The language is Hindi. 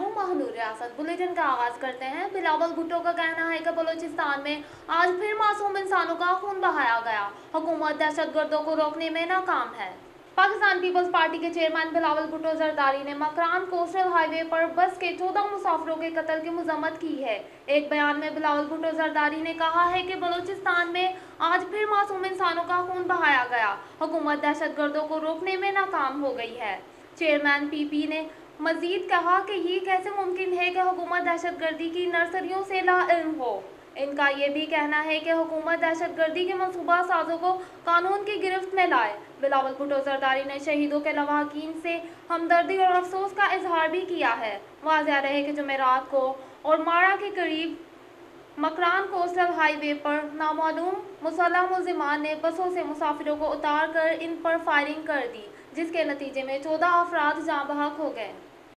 महानूर रियासत बुलेटिन का आगाज करते हैं। बिलावल भुट्टो का कहना है कि बलूचिस्तान में आज फिर मासूम इंसानों का खून बहाया गया। हुकूमत दहशतगर्दों को रोकने में नाकाम है। पाकिस्तान पीपल्स पार्टी के चेयरमैन बिलावल भुट्टो जरदारी ने मकरान कोस्टल हाईवे पर बस के 14 मुसाफिरों के कत्ल की मजम्मत की है। एक बयान में बिलावल भुट्टो जरदारी ने कहा है कि बलूचिस्तान में आज फिर मासूम इंसानों का खून बहाया गया। हुकूमत दहशतगर्दों को रोकने में नाकाम हो गई है। चेयरमैन पीपी ने मजीद कहा कि ये कैसे मुमकिन है कि हुकूमत दहशतगर्दी की नर्सरियों से लाइल्म हो। इनका ये भी कहना है कि हुकूमत दहशतगर्दी के मनसूबा साजों को कानून की गिरफ्त में लाए। बिलावल भुट्टो जरदारी ने शहीदों के लवाहकीन से हमदर्दी और अफसोस का इजहार भी किया है। वाज़ेह रहे कि जुमेरात को और माड़ा के करीब मकरान कोस्टल हाईवे पर नामालूम मुसल्लह मुल्जिमान ने बसों से मुसाफिरों को उतार कर इन पर फायरिंग कर दी, जिसके नतीजे में 14 अफराद जाँ बहक हो गए।